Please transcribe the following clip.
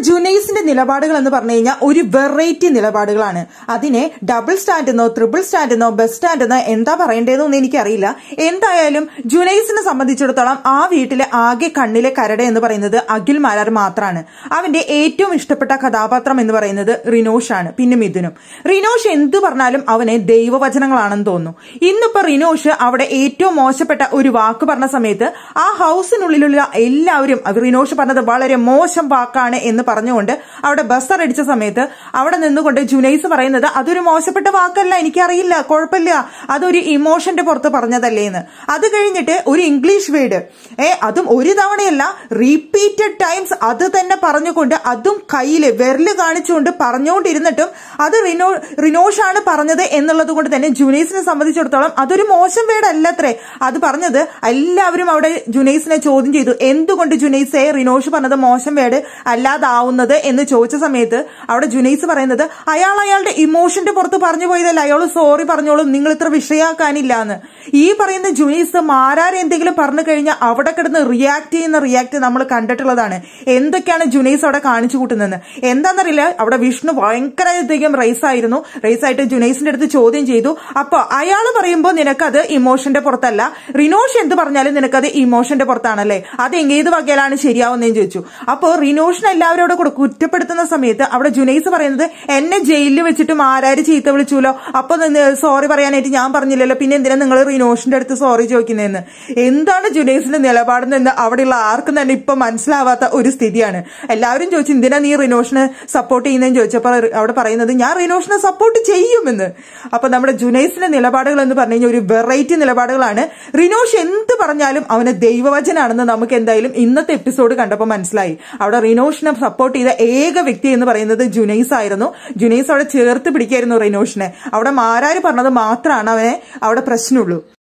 ജുനൈസിന്റെ നിലപാടുകൾ എന്ന് പറഞ്ഞു കഴിഞ്ഞാൽ ഒരു വെറൈറ്റി നിലപാടുകളാണ്. അതിനെ ഡബിൾ സ്റ്റാൻഡ് എന്നോ ട്രിപ്പിൾ സ്റ്റാൻഡ് എന്നോ ബസ് സ്റ്റാൻഡ് എന്നോ എന്താ പറയേണ്ടതെന്നൊന്നും എനിക്കറിയില്ല. എന്തായാലും ജുനൈസിനെ സംബന്ധിച്ചിടത്തോളം ആ വീട്ടിലെ ആകെ കണ്ണിലെ കരട് എന്ന് പറയുന്നത് അഖിൽ മാരാർ മാത്രമാണ്. അവന്റെ ഏറ്റവും ഇഷ്ടപ്പെട്ട കഥാപാത്രം എന്ന് പറയുന്നത് റിനോഷ് ആണ്, പിന്നെ മിഥുനും. റിനോഷ് എന്ത് പറഞ്ഞാലും അവനെ ദൈവവചനങ്ങളാണെന്ന് തോന്നുന്നു. ഇന്നിപ്പോ റിനോഷ് അവിടെ ഏറ്റവും മോശപ്പെട്ട ഒരു വാക്ക് പറഞ്ഞ സമയത്ത് ആ ഹൗസിനുള്ളിലുള്ള എല്ലാവരും റിനോഷ് പറഞ്ഞത് വളരെ മോശം വാക്കാണ് എന്ന് പറഞ്ഞുകൊണ്ട് അവിടെ ബസർ അടിച്ച സമയത്ത് അവിടെ നിന്നുകൊണ്ട് ജുനൈസ് പറയുന്നത് അതൊരു മോശപ്പെട്ട വാക്കല്ല, എനിക്കറിയില്ല, കുഴപ്പമില്ല, അതൊരു ഇമോഷന്റെ പുറത്ത് പറഞ്ഞതല്ലേ എന്ന്. അത് കഴിഞ്ഞിട്ട് ഒരു ഇംഗ്ലീഷ് വേർഡ് അതും ഒരു തവണയല്ല റിപ്പീറ്റഡ് ടൈംസ് അത് തന്നെ പറഞ്ഞുകൊണ്ട് അതും കയ്യില് വിരല് കാണിച്ചുകൊണ്ട് പറഞ്ഞുകൊണ്ടിരുന്നിട്ടും അത് റിനോഷാണ് പറഞ്ഞത് എന്നുള്ളത് കൊണ്ട് തന്നെ ജുനൈസിനെ സംബന്ധിച്ചിടത്തോളം അതൊരു മോശം വേർഡ് അല്ലത്രേ. അത് പറഞ്ഞത് എല്ലാവരും അവിടെ ജുനൈസിനെ ചോദ്യം ചെയ്തു, എന്തുകൊണ്ട് ജുനൈസെ റിനോഷ് പറഞ്ഞത് മോശം വേർഡ് അല്ലാതാവുന്നത് എന്ന് ചോദിച്ച സമയത്ത് അവിടെ ജുനൈസ് പറയുന്നത് അയാളുടെ ഇമോഷന്റെ പുറത്ത് പറഞ്ഞു പോയതല്ല, അയാൾ സോറി പറഞ്ഞോളും, നിങ്ങൾ ഇത്ര വിഷയാക്കാനില്ല എന്ന്. ഈ പറയുന്ന ജുനൈസ് മാരാർ എന്തെങ്കിലും പറഞ്ഞു കഴിഞ്ഞാൽ അവിടെ കിടന്ന് റിയാക്ട് ചെയ്യുന്ന റിയാക്ട് നമ്മൾ കണ്ടിട്ടുള്ളതാണ്. എന്തൊക്കെയാണ് ജുനൈസ് അവിടെ കാണിച്ചു കൂട്ടുന്നത് എന്താണെന്നറിയില്ല. അവിടെ വിഷ്ണു ഭയങ്കരധികം റൈസായിരുന്നു. റൈസായിട്ട് ജുനൈസിന്റെ അടുത്ത് ചോദ്യം ചെയ്തു. അപ്പൊ അയാൾ പറയുമ്പോൾ നിനക്കത് ഇമോഷന്റെ പുറത്തല്ല, റിനോഷ് എന്ത് പറഞ്ഞാലും നിനക്കത് ഇമോഷന്റെ പുറത്താണല്ലേ, അത് ഏത് വകയിലാണ് ശരിയാവുന്നതെന്ന് ചോദിച്ചു. അപ്പോ റിനോഷിനെ എല്ലാവരോടും കൂടെ കുറ്റപ്പെടുത്തുന്ന സമയത്ത് അവിടെ ജുനൈസ് പറയുന്നത് എന്നെ ജയിലിൽ വെച്ചിട്ട് മാരാര് ചീത്ത വിളിച്ചുല്ലോ, അപ്പൊ സോറി പറയാനായിട്ട് ഞാൻ പറഞ്ഞില്ലല്ലോ, പിന്നെ എന്തിനാ നിങ്ങൾ റിനോഷിന്റെ അടുത്ത് സോറി ചോദിക്കുന്നതെന്ന്. എന്താണ് ജുനൈസിന്റെ നിലപാടെന്ന് അവിടെയുള്ള ആർക്കും തന്നെ ഇപ്പൊ മനസ്സിലാവാത്ത ഒരു സ്ഥിതിയാണ്. എല്ലാവരും ചോദിച്ചു എന്തിനാ നീ റിനോഷിനെ സപ്പോർട്ട് ചെയ്യുന്നതെന്ന് ചോദിച്ചപ്പോൾ അവിടെ പറയുന്നത് ഞാൻ റിനോഷിനെ സപ്പോർട്ട് ചെയ്യുമെന്ന്. അപ്പൊ നമ്മുടെ ജുനൈസിന്റെ നിലപാടുകൾ എന്ന് പറഞ്ഞു കഴിഞ്ഞാൽ ഒരു വെറൈറ്റി നിലപാടുകളാണ്. റിനോഷ് എന്ത് പറഞ്ഞാലും അവന് ദൈവവചനാണെന്ന് നമുക്ക് എന്തായാലും ഇന്നത്തെ എപ്പിസോഡ് കണ്ടപ്പോൾ മനസ്സിലായി. അവിടെ റിനോഷിനെ സപ്പോർട്ട് ചെയ്ത ഏക വ്യക്തി എന്ന് പറയുന്നത് ജുനൈസ് ആയിരുന്നു. ജുനൈസ് അവിടെ ചേർത്ത് പിടിക്കായിരുന്നു റിനോഷിനെ. അവിടെ മാരാര് പറഞ്ഞത് മാത്രമാണ് അവനെ അവിടെ പ്രശ്നമുള്ളൂ.